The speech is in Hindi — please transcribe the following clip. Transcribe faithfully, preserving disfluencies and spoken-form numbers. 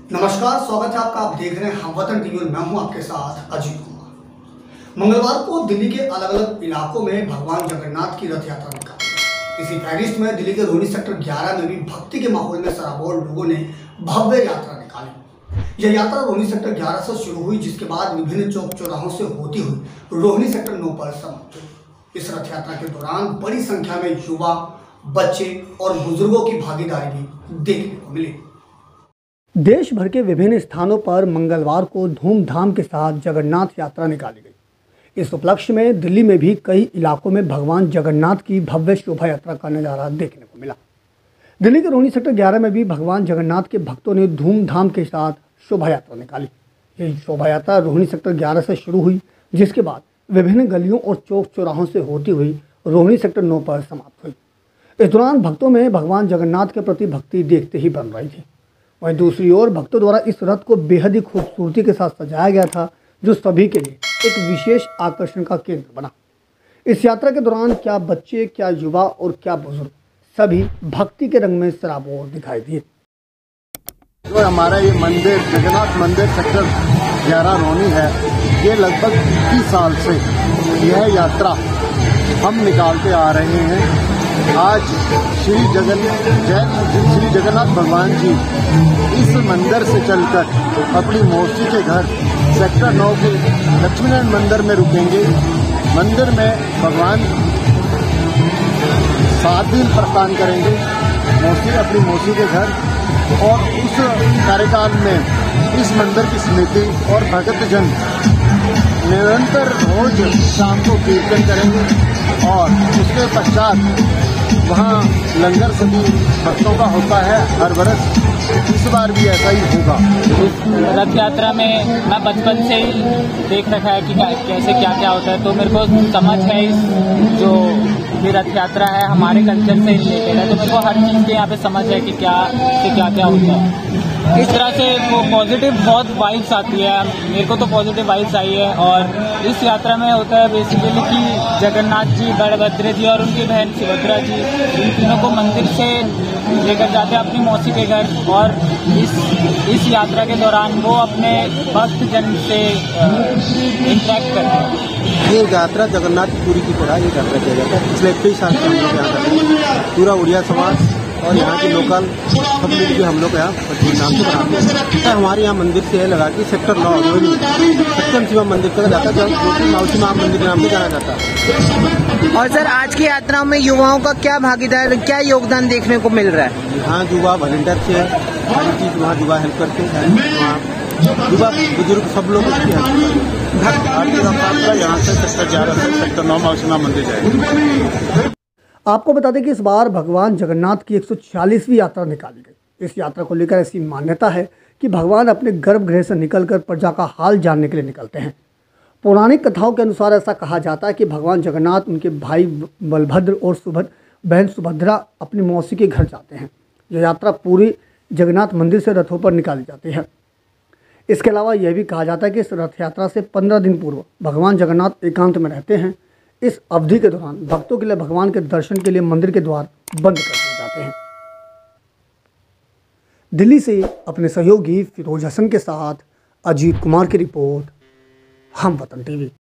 नमस्कार, स्वागत है आपका। आप देख रहे हैं हम वतन टीवी और मैं हूं आपके साथ अजीत कुमार। मंगलवार को दिल्ली के अलग अलग इलाकों में भगवान जगन्नाथ की रथ यात्रा निकाली। इसी फहरिस्त में दिल्ली के रोहिणी सेक्टर ग्यारह में भी भक्ति के माहौल में सराबोर लोगों ने भव्य यात्रा निकाली। यह यात्रा रोहिणी सेक्टर ग्यारह से शुरू हुई, जिसके बाद विभिन्न चौक चौराहों से होती हुई रोहिणी सेक्टर नौ पर समाप्त हुई। इस रथ यात्रा के दौरान बड़ी संख्या में युवा, बच्चे और बुजुर्गों की भागीदारी भी देखने को मिली। देश भर के विभिन्न स्थानों पर मंगलवार को धूमधाम के साथ जगन्नाथ यात्रा निकाली गई। इस उपलक्ष्य में दिल्ली में भी कई इलाकों में भगवान जगन्नाथ की भव्य शोभा यात्रा का नजारा देखने को मिला। दिल्ली के रोहिणी सेक्टर ग्यारह में भी भगवान जगन्नाथ के भक्तों ने धूमधाम के साथ शोभा यात्रा निकाली। यह शोभा यात्रा रोहिणी सेक्टर ग्यारह से शुरू हुई, जिसके बाद विभिन्न गलियों और चौक चौराहों से होती हुई रोहिणी सेक्टर नौ पर समाप्त हुई। इस दौरान भक्तों में भगवान जगन्नाथ के प्रति भक्ति देखते ही बन रही थी। वहीं दूसरी ओर भक्तों द्वारा इस रथ को बेहद ही खूबसूरती के साथ सजाया गया था, जो सभी के लिए एक विशेष आकर्षण का केंद्र बना। इस यात्रा के दौरान क्या बच्चे, क्या युवा और क्या बुजुर्ग, सभी भक्ति के रंग में सराबोर दिखाई दिए। जो हमारा ये मंदिर जगन्नाथ मंदिर सेक्टर ग्यारह रोहिणी है, ये लगभग इक्कीस साल से यह यात्रा हम निकालते आ रहे हैं। आज श्री जगन जय श्री जगन्नाथ भगवान जी इस मंदिर से चलकर अपनी मौसी के घर सेक्टर नौ के लक्ष्मीनारायण मंदिर में रुकेंगे। मंदिर में भगवान सात दिन प्रस्थान करेंगे मौसी अपनी मौसी के घर, और उस कार्यकाल में इस मंदिर की समिति और भक्तजन निरंतर रोज शाम को कीर्तन करेंगे और उसके पश्चात वहाँ लंगर सभी भक्तों का होता है हर वर्ष। इस बार भी ऐसा ही होगा। इस रथ यात्रा में मैं बचपन से ही देख रखा है कि कैसे क्या क्या होता है, तो मेरे को समझ है इस जो ये रथ यात्रा है हमारे कल्चर से रिलेटेड है, तो मेरे को हर चीज़ के यहाँ पे समझ है कि क्या कि क्या क्या होता है। इस तरह से वो पॉजिटिव बहुत वाइब्स आती है, मेरे को तो पॉजिटिव वाइब्स आई है। और इस यात्रा में होता है बेसिकली कि जगन्नाथ जी, बलभद्र जी और उनकी बहन सुभद्रा जी, इन तीनों को मंदिर से लेकर जाते हैं अपनी मौसी के घर, और इस इस यात्रा के दौरान वो अपने भक्त जन से इंटरेक्ट करते हैं। ये यात्रा जगन्नाथ पुरी की तरह ये यात्रा किया जाता है। पिछले कई साल से हम लोग यहाँ करते हैं। पूरा उड़िया समाज और यहाँ के लोकल सब मिल के हम लोग यहाँ धूमधाम से बनाते हैं। हमारे यहाँ मंदिर से लगा के सेक्टर नौ रोहिणी सत्यम शिवा मंदिर तक जाता है, जो कि मौसी माँ मंदिर के नाम से जाना जाता है। और सर, आज की यात्राओं में युवाओं का क्या भागीदार, क्या योगदान देखने को मिल रहा है? यहाँ युवा वॉलंटियर से हर चीज वहाँ युवा हेल्प करते हैं, वहाँ युवा बुजुर्ग सब लोग उसकी हेल्प करते हैं। यहाँ से सेक्टर ग्यारह से सेक्टर नौ मौसी माँ मंदिर जाएगी। आपको बता दें कि इस बार भगवान जगन्नाथ की एक सौ छियालीसवीं यात्रा निकाली गई। इस यात्रा को लेकर ऐसी मान्यता है कि भगवान अपने गर्भगृह से निकलकर प्रजा का हाल जानने के लिए निकलते हैं। पौराणिक कथाओं के अनुसार ऐसा कहा जाता है कि भगवान जगन्नाथ उनके भाई बलभद्र और सुभद्र बहन सुभद्रा अपनी मौसी के घर जाते हैं। यह यात्रा पूरी जगन्नाथ मंदिर से रथों पर निकाली जाती है। इसके अलावा यह भी कहा जाता है कि इस रथ यात्रा से पंद्रह दिन पूर्व भगवान जगन्नाथ एकांत में रहते हैं। इस अवधि के दौरान भक्तों के लिए भगवान के दर्शन के लिए मंदिर के द्वार बंद कर दिए जाते हैं। दिल्ली से अपने सहयोगी फिरोज हसन के साथ अजीत कुमार की रिपोर्ट, हम वतन टीवी।